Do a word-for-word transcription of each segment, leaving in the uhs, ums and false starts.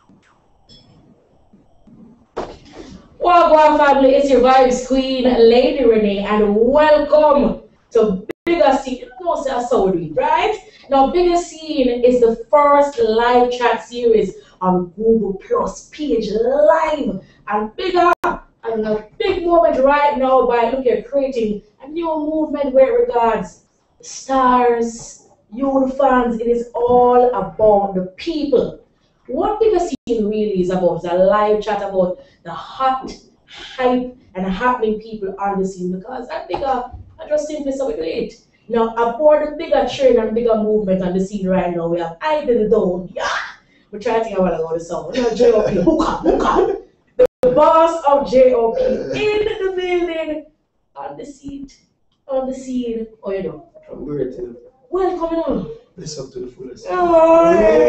Wagwan family, it's your vibes queen, Lady Renee, and welcome to Bigger Scene. No, say Saudi, right? Now, Bigger Scene is the first live chat series on Google Plus page live. And Bigger, and a big moment right now by look at creating a new movement where it regards stars, you the fans. It is all about the people. What Bigger Scene really is about is a live chat about the hot, hype, and happening people on the scene, because that bigger, I just simply so we do it. Now, aboard the bigger train and bigger movement on the scene right now, we have Idle Down. Yeah! We're trying to think about the song. You know, J O P, hook up, hook up. The boss of J O P in the building, on the seat, on the scene. Oh, you know. I'm great. Welcome on. Let's up to the fullest. Oh,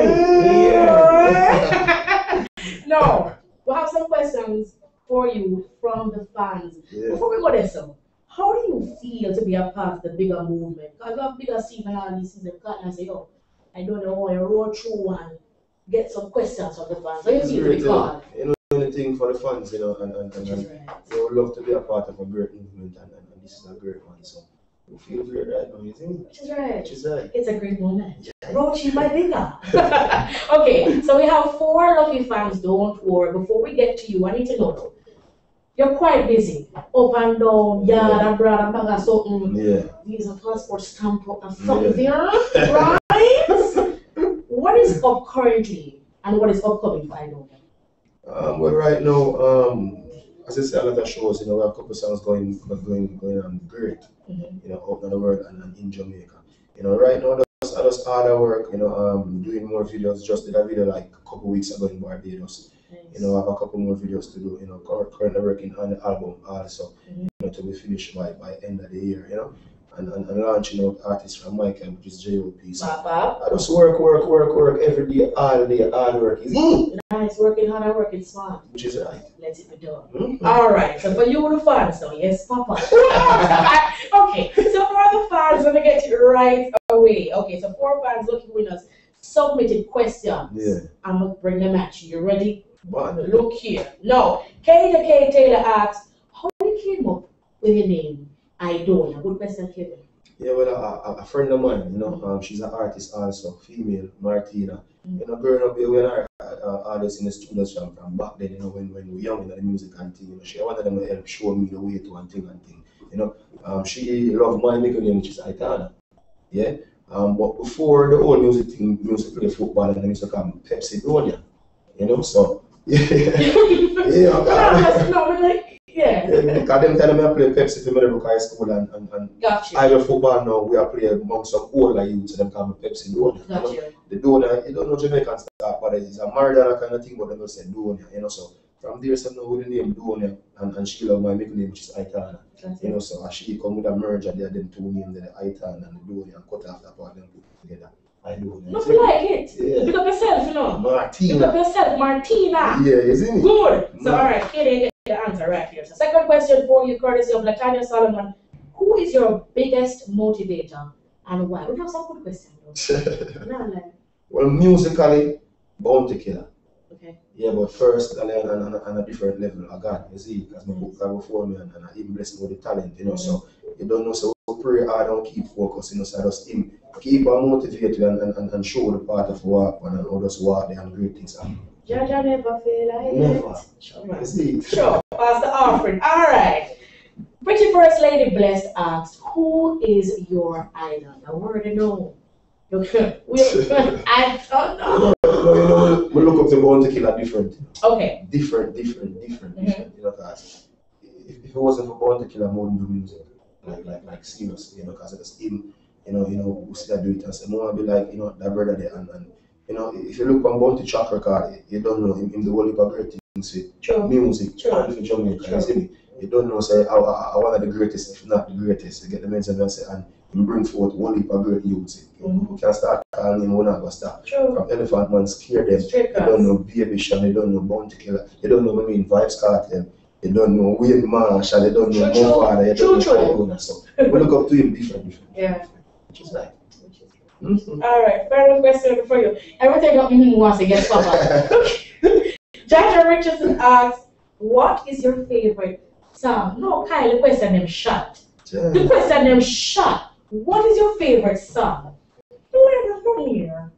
yeah. No, we have some questions for you from the fans. Yeah. Before we go there, so how do you feel to be a part of the bigger movement? Because we have Bigger Scene and all these things, and say, oh, I don't know, I roll through and get some questions from the fans. How do you feel to be called? You know, anything for the fans, you know, and, and, and, and Right. we would love to be a part of a great movement, and, and, and this is a great one. So we feel great right now, you think? Which is right. Which is right. It's a great moment. Yeah. Rochi, my bigger. Okay, so we have four lucky fans. Don't worry. Before we get to you, I need to know. You're quite busy. Up and down, yard and brother, and bag something. Yeah. Use a passport stamp up and something there. Right? What is up currently and what is upcoming for I know? Um, well, right now, um, as I say, a lot of shows, you know, we have a couple of songs going, going, going on great, Mm-hmm. you know, out in the world and, and in Jamaica. You know, right now, just, I just harder work, you know, um, doing more videos. Just did a video like a couple of weeks ago in Barbados. Nice. You know, I have a couple more videos to do, you know, cur- currently working on the album also, Mhm. you know, to be finished by, by end of the year, you know, and, and, and launching out artists from Michael, which is J O P. So Papa. I just work, work, work, work every day, all day, hard work is me, Nice, working hard and working smart. which is right. Let it be done. Mhm. All right, so for you the fans now, yes, Papa. Okay, so for the fans, let me get it right away. Okay, so four fans lucky winners submitted questions. Yeah. I'm gonna bring them at you. You ready? But Look here. Now, K J K Taylor asks, how you came up with your name? Idonia. Good question, Kevin. yeah, well, a, a, a friend of mine, you know, um, she's an artist also, female, Martina. Mm. You know, growing up here, we were uh, artists in the studios from, from back then, you know, when, when we were young in the music and thing, you know, she wanted them to help show me the way to and thing and thing. You know, um, she loved my middle name, which is Aitana. Yeah. Um, but before the whole music thing, music play football and the music come Pepsi Donia. You know, so yeah. Yeah, No, that's not really, yeah. yeah, because them time I play Pepsi for Middlebrook High School and, and, and Got you. I love football now, we are playing among some older youths, so them call me Pepsi Donia. Got You know? you. The Donia, you don't know Jamaican stuff, but it's a Maradona kind of thing, but they don't say Donia, you know, so from there, so now with the name Donia, and, and she love my middle name, which is Aitana. Got You you. know, so as she come with a merger, they are them two names, the Aitana and the Donia, and cut off that part, them put together. I do. Nothing like it. Yeah. Pick up yourself, you know. Pick up Martina. yourself, Martina. Yeah, you see me? Good. So, Mm. all right, here you get the answer right here. So, second question for you, courtesy of Latanya Solomon. Who is your biggest motivator and why? We have some good questions, though. No, like, Well, musically, Bounty Killer. okay. Yeah, but first, on a, on a, on a different level, I got, you see, because my book got before me and, and I even blessed me with the talent, you know, so you don't know, so pray hard and keep focused, you know, so I just him, keep on motivated and, and, and, and show the part of walk and how just walk there and great things happen. Jaja never fail, I Never. Sure. You see? Sure. Pass the offering. All right. Pretty First Lady Blessed asks, who is your idol? I already know. Okay. We, I don't know. No, you know, we look up to Bounty Killer different. Okay. Different, different, different, Mhm. different. You know, because if, if it wasn't for Bounty Killer, I wouldn't do music. Like, like, like, seriously, you know, because it's him, you know, you know, who still do it and say, more be like, you know, that brother there. And, and you know, if you look on Bounty track record, you don't know him, him the whole heap of great things with True. music True. and for Jamaica. True. You see me? You don't know, say, I, I, I one of the greatest, if not the greatest. You get the mention and say, and him bring forth a whole heap of great youths. Mhm. You can start calling him, we're not going to stop. True. From Elephant Man, Scare Them. Straight You cross. don't know Baby Sean, you don't know Bounty Killer, you don't know what I mean, Vibes Cartel, you don't know Wayne Marshall, you don't know True, Mo Father, you true, don't true. know Iona. So we look up to him different, different. Yeah. Which is like, All right, final question for you. Everything got me wants to get Papa. Jaja Richardson asks, what is your favorite song? No, Kyle, the question them shot. The question them shot. What is your favorite song? Where from here?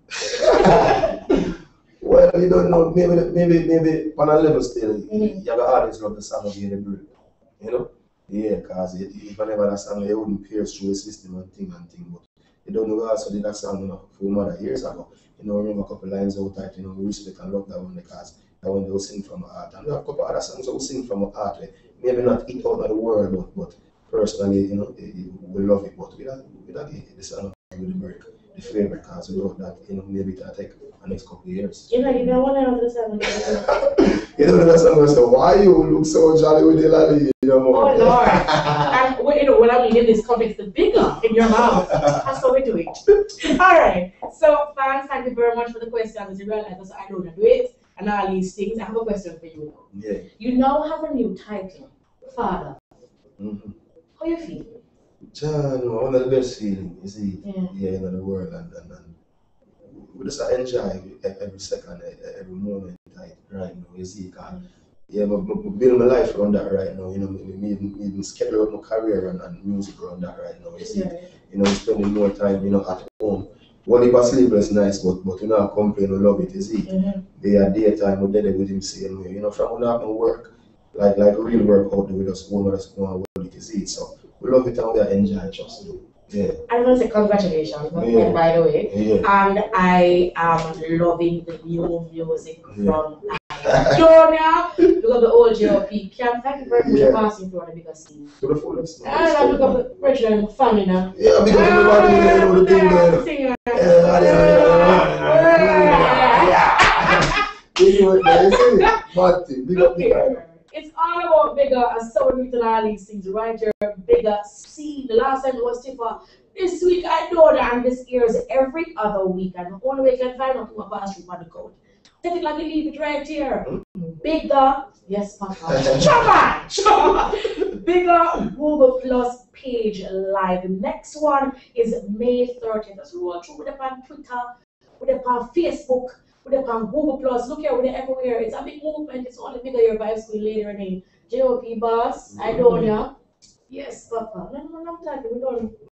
Well, you don't know, maybe, maybe, maybe on a level still, mm-hmm. you have always love the song of the Break, you know? Yeah, because if I never that song, you wouldn't pierce through the system and thing and thing, but you don't know, also did that song, you know, for mother years ago. You know, remember a couple lines out there, you know, we respect and love that one because that one they will sing from my heart. And we have a couple other songs that we sing from my heart, like, maybe not it out of the world, but, but personally, you know, we love it, but we don't, we don't get the song of the Break. The favorite because we wrote that, you know, maybe it'll take the next couple of years. You know, you know, one of the song. You know, the song was so why you look so jolly with the lolly, you know, more. Oh, Lord. And, well, you know, what I mean in this context, the bigger in your mouth. That's how we do it. All right. So, fans, thank you very much for the questions. You realize I don't do it and all these things. I have a question for you now. Yeah. You now have a new title, Father. Mm-hmm. How you feel? John, one of the best feelings, you see, yeah. yeah, in the world, and, and, and we just enjoy every second, every moment right, right now, you see, because, mm. yeah, I'm building my life around that right now, you know, me even, even schedule out my career and, and music around that right now, you see, yeah. You know, spending more time, you know, at home. Well, if I sleepless nights, but, but you know, I complain, I love it, you see, mm-hmm. They are daytime, we're dead with him same way, you know, from when I have no work, like, like real work out there, we just go and just go and work, you see, so. We love it and we enjoy just yeah. I want to say congratulations, yeah. By the way. Yeah. And I am loving the new music yeah. From Junior. Look at the old J O P. Cam, thank you very much for passing through the bigger scene. To the fullest. And I look up the president family now. Yeah, because everybody there know the thing there. Yeah, yeah, yeah. Big up the guy. It's all about bigger and so we do all these things right here. Bigger scene. The last time it was Tifa. This week I know that and this airs every other week. And the only way I can find out who a pass through on the code. Take it like you leave it right here. Mm-hmm. Bigger, yes, Papa. Chama! Chama! Bigger Google Plus page live. The next one is May thirtieth. Let's roll through with it on Twitter, with it on Facebook. With the Google Plus, look here, with it everywhere. It's a big movement. It's only bigger your vibe school later name. J O P boss, mm-hmm. I don't know. Yes, Papa. No, no, no, I'm talking. We don't.